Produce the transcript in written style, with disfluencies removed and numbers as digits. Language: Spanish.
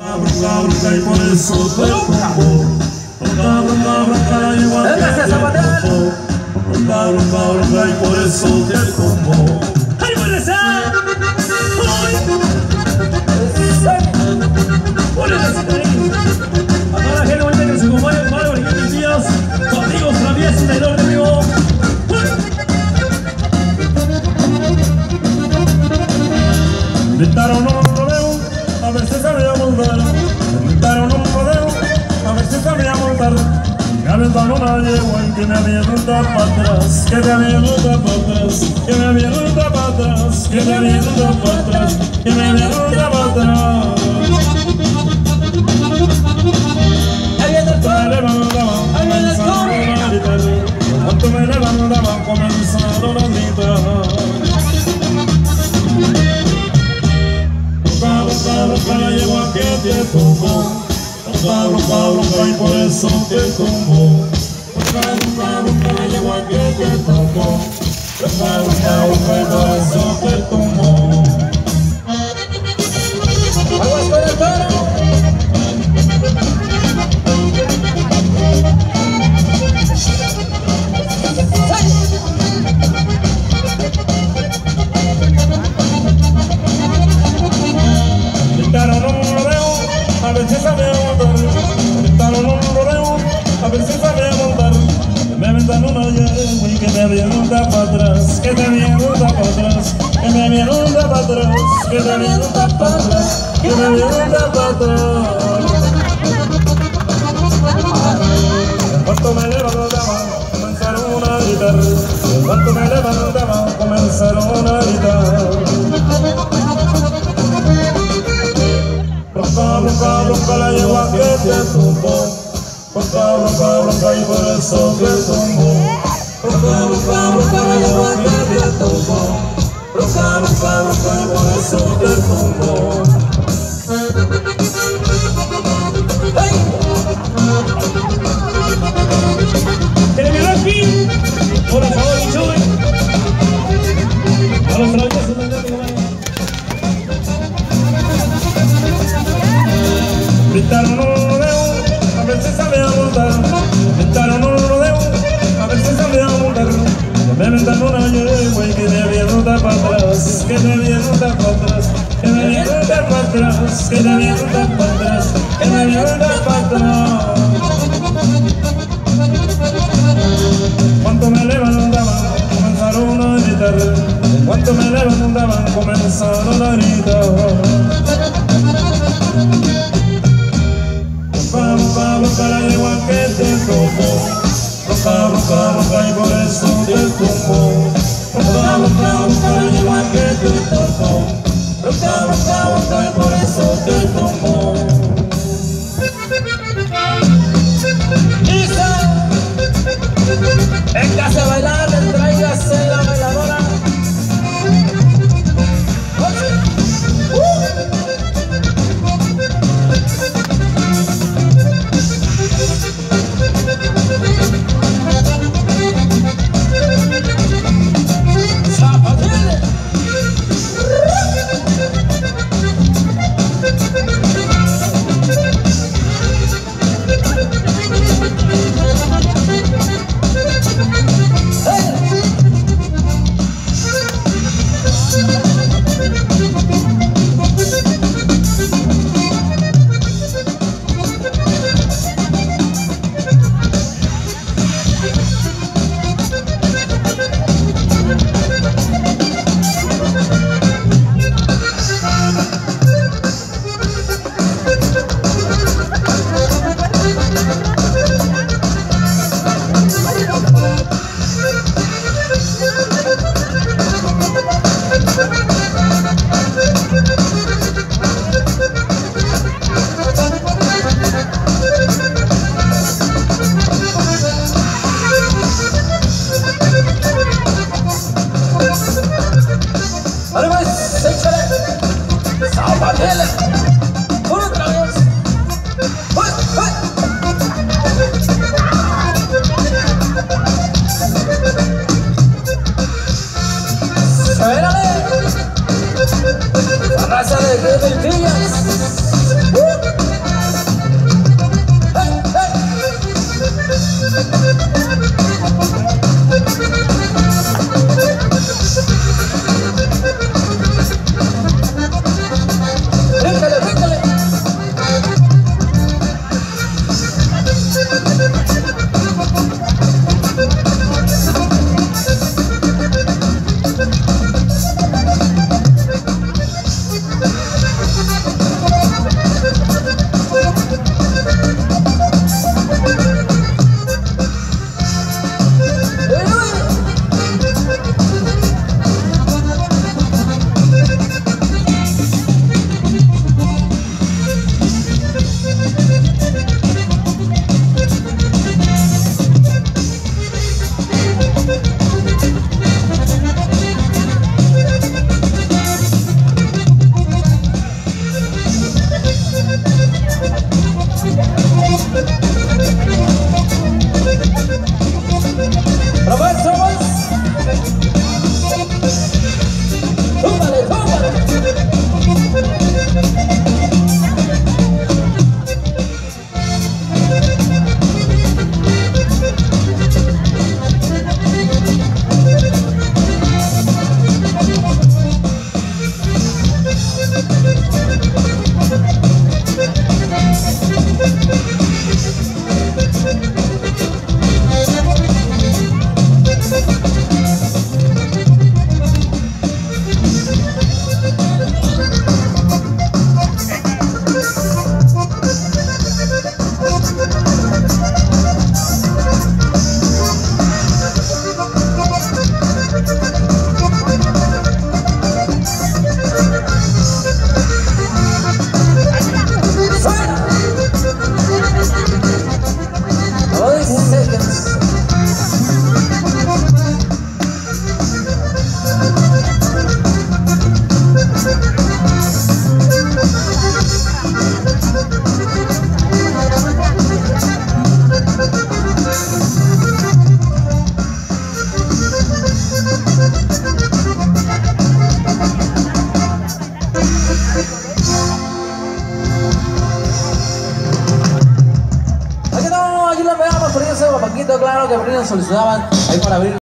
Bronca y por eso te tumbo. Bronca la llevo a tiempo. Bronca y por eso te tumbo. ¡Ay, por esa! ¡Ay! ¡Por esa, cariño! A toda la gente bonita que nos acompaña, compadre, por aquí mis días, sus amigos traviesos del norte, amigo. Invitaron un rodeo, a ver si sabía montar. Invitaron un rodeo, a ver si sabía montar. Me aventaron una yegua y que me avienta para atrás, que me avienta para atrás, que me avienta para atrás, que me avienta para atrás, que me avienta para atrás. Cuanto me levantaba, comenzaron a gritar. Cuanto me levantaba, comenzaron a gritar. Bronca la yegua que te tumbó. Bronca y por eso te tumbó. Bronca la yegua que te tumbó. Bronca y por eso te tumbó. ¡Aguas con el toro! Invitaron un rodeo, a ver si sabía montar. Invitaron un rodeo, a ver si sabía montar. Me aventan una yegua y que me avienta para atrás, que me avienta para atrás, que me avienta para atrás, que me avienta para atrás, que me avienta para atrás. En cuanto me levantaba, comenzaron a gritar. En cuanto me levantaba, comenzaron a gritar. Bronca la yegua que te tumbó. Bronca y por eso te tumbó. Bronca la yegua que te tumbó. Bronca y por eso te tumbó. ¡Que le aquí! Por favor, Chuy. A los traviesos del norte, compadre. Invitaron un rodeo, a ver si sabía montar. Invitaron un rodeo, a ver si sabía montar. Me aventan una yegua y que me avienta para atrás, que me avienta para atrás, que me avienta para atrás, que me avienta para atrás, que me avienta para atrás. Cuanto me levantaban, comenzaron a gritar. Cuanto me levantaban, comenzaron a gritar. Bronca la yegua que te tumbó. Bronca y por eso te tumbó. Bronca la yegua que te tumbó. Bronca y por eso te tumbó. En casa a bailar, tráigase la bailadora. claro que nos solicitaban ahí para abrir